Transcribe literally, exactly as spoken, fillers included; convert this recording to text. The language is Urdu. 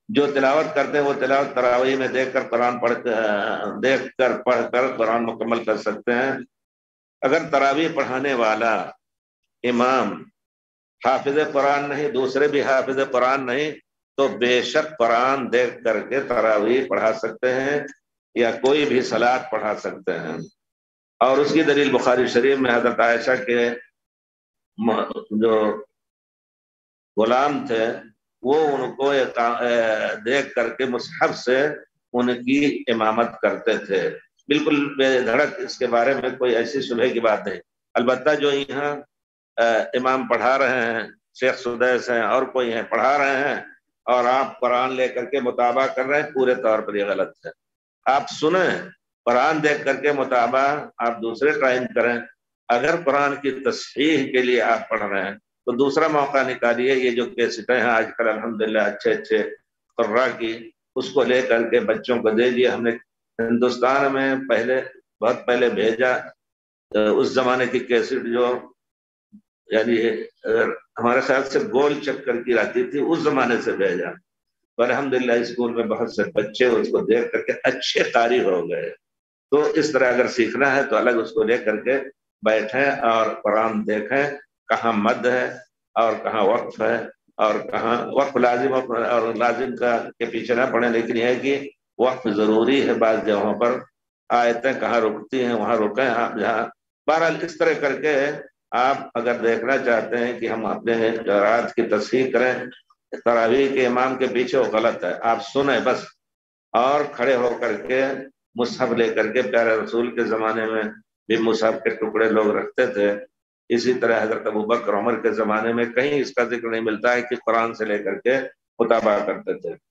جو تلاوت کرتے ہیں وہ تلاوت تراویح میں دیکھ کر قرآن پڑھ دیکھ کر پڑھ کر قرآن مکمل کر سکتے ہیں۔ اگر تراویح پڑھانے والا امام حافظ قرآن نہیں، دوسرے بھی حافظ قرآن نہیں، تو بے شک قرآن دیکھ کر کے تراویح پڑھا سکتے ہیں یا کوئی بھی صلاۃ پڑھا سکتے ہیں۔ اور اس کی دلیل بخاری شریف میں حضرت عائشہ کے جو غلام تھے وہ ان کو دیکھ کر کے مصحف سے ان کی امامت کرتے تھے، بالکل بے دھڑک، اس کے بارے میں کوئی ایسی شبہ کی بات نہیں۔ البتہ جو یہاں امام پڑھا رہے ہیں، شیخ سدیس ہیں اور کوئی ہیں پڑھا رہے ہیں اور آپ قرآن لے کر کے مطالبہ کر رہے ہیں، پورے طور پر یہ غلط ہے۔ آپ سنیں، قرآن دیکھ کر کے مطالبہ آپ دوسرے ٹائم کریں۔ اگر قرآن کی تصحیح کے لیے آپ پڑھ رہے ہیں تو دوسرا موقع نکالیے، یہ جو کیسٹیں ہیں آج کل الحمدللہ اچھے اچھے قراء کی، اس کو لے کر کے بچوں کو دے دیے۔ ہم نے ہندوستان میں پہلے بہت پہلے بھیجا، اس زمانے کی کیسٹ جو یعنی ہمارے خیال سے گول چکر کی رہتی تھی، اس زمانے سے بھیجا، تو الحمدللہ اسکول میں بہت سے بچے اس کو دیکھ کر کے اچھے قاری ہو گئے۔ تو اس طرح اگر سیکھنا ہے تو الگ اس کو لے کر کے بیٹھیں اور قرآن دیکھیں، کہاں مد ہے اور کہاں وقف ہے اور کہاں وقف لازم اور لازم کا کے پیچھے نہ پڑیں، لیکن یہ ہے کہ وقف ضروری ہے۔ بعض جگہوں پر آیتیں کہاں رکتی ہیں وہاں رکیں آپ جہاں۔ بہرحال اس طرح کر کے آپ اگر دیکھنا چاہتے ہیں کہ ہم اپنے قرآت کی تصحیح کریں تراویح کے امام کے پیچھے، وہ غلط ہے۔ آپ سنیں بس، اور کھڑے ہو کر کے مصحف لے کر کے، پیارے رسول کے زمانے میں بھی مصحف کے ٹکڑے لوگ رکھتے تھے، اسی طرح حضرت ابوبکر عمر کے زمانے میں کہیں اس کا ذکر نہیں ملتا ہے کہ قرآن سے لے کر کے مطالبہ کرتے تھے۔